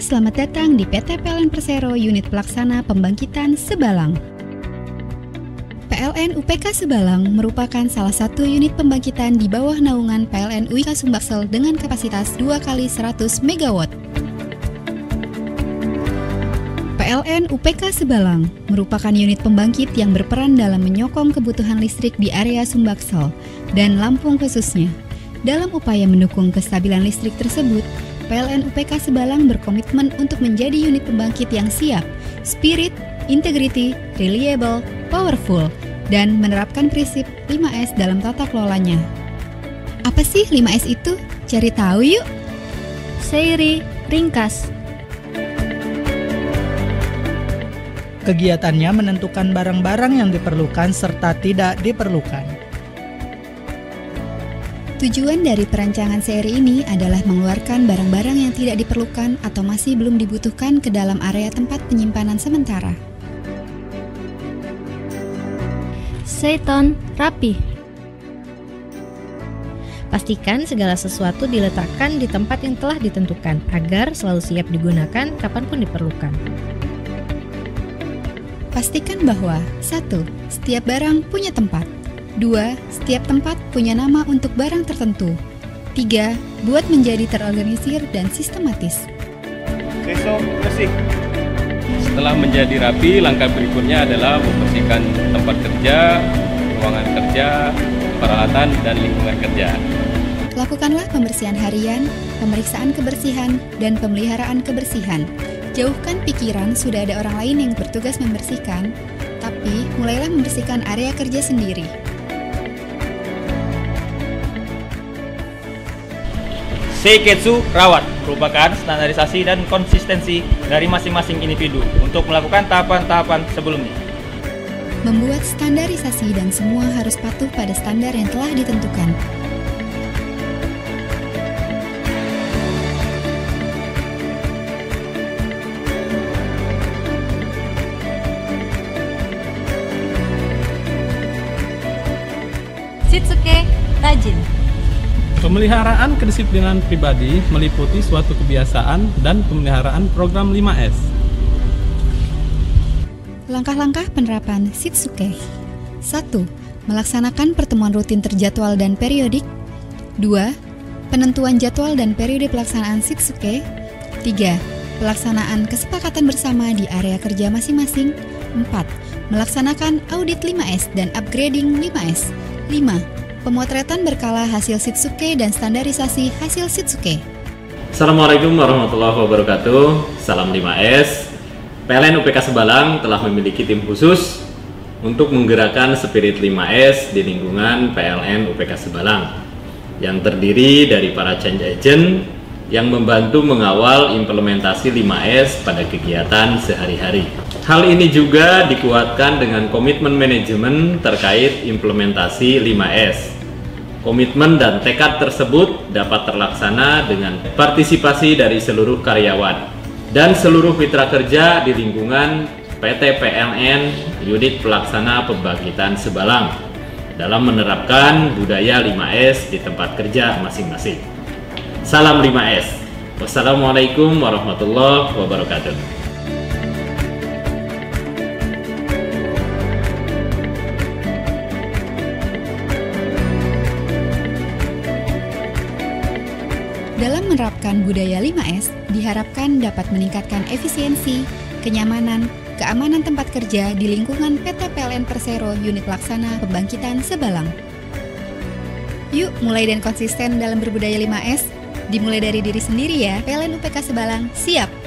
selamat datang di PT PLN Persero Unit Pelaksana Pembangkitan Sebalang. PLN UPK Sebalang merupakan salah satu unit pembangkitan di bawah naungan PLN UIK Sumbaksel dengan kapasitas 2 kali 100 MW. PLN UPK Sebalang merupakan unit pembangkit yang berperan dalam menyokong kebutuhan listrik di area Sumbaksel dan Lampung khususnya. Dalam upaya mendukung kestabilan listrik tersebut, PLN UPK Sebalang berkomitmen untuk menjadi unit pembangkit yang siap, spirit, integrity, reliable, powerful, dan menerapkan prinsip 5S dalam tata kelolanya. Apa sih 5S itu? Cari tahu yuk! Seiri, ringkas. Kegiatannya menentukan barang-barang yang diperlukan serta tidak diperlukan. Tujuan dari perancangan seri ini adalah mengeluarkan barang-barang yang tidak diperlukan atau masih belum dibutuhkan ke dalam area tempat penyimpanan sementara. Seton, rapi. Pastikan segala sesuatu diletakkan di tempat yang telah ditentukan agar selalu siap digunakan kapanpun diperlukan. Pastikan bahwa 1. Setiap barang punya tempat. 2. Setiap tempat punya nama untuk barang tertentu. 3. Buat menjadi terorganisir dan sistematis. Besok bersih. Setelah menjadi rapi, langkah berikutnya adalah membersihkan tempat kerja, ruangan kerja, peralatan, dan lingkungan kerja. Lakukanlah pembersihan harian, pemeriksaan kebersihan, dan pemeliharaan kebersihan. Jauhkan pikiran sudah ada orang lain yang bertugas membersihkan, tapi mulailah membersihkan area kerja sendiri. Seiketsu rawat merupakan standarisasi dan konsistensi dari masing-masing individu untuk melakukan tahapan-tahapan sebelumnya. Membuat standarisasi dan semua harus patuh pada standar yang telah ditentukan. Shitsuke, rajin. Pemeliharaan kedisiplinan pribadi meliputi suatu kebiasaan dan pemeliharaan program 5S. Langkah-langkah penerapan Shitsuke. 1. Melaksanakan pertemuan rutin terjadwal dan periodik. 2. Penentuan jadwal dan periode pelaksanaan Shitsuke. 3. Pelaksanaan kesepakatan bersama di area kerja masing-masing. 4. Melaksanakan audit 5S dan upgrading 5S. 5. Pemotretan berkala hasil Shitsuke dan standarisasi hasil Shitsuke. Assalamualaikum warahmatullahi wabarakatuh. Salam 5S. PLN UPK Sebalang telah memiliki tim khusus untuk menggerakkan spirit 5S di lingkungan PLN UPK Sebalang yang terdiri dari para change agent yang membantu mengawal implementasi 5S pada kegiatan sehari-hari. Hal ini juga dikuatkan dengan komitmen manajemen terkait implementasi 5S. Komitmen dan tekad tersebut dapat terlaksana dengan partisipasi dari seluruh karyawan dan seluruh mitra kerja di lingkungan PT PLN Unit Pelaksana Pembangkitan Sebalang dalam menerapkan budaya 5S di tempat kerja masing-masing. Salam 5S. Wassalamualaikum warahmatullahi wabarakatuh. Dalam menerapkan budaya 5S, diharapkan dapat meningkatkan efisiensi, kenyamanan, keamanan tempat kerja di lingkungan PT PLN Persero Unit Pelaksana Pembangkitan Sebalang. Yuk mulai dan konsisten dalam berbudaya 5S, dimulai dari diri sendiri ya. PLN UPK Sebalang siap!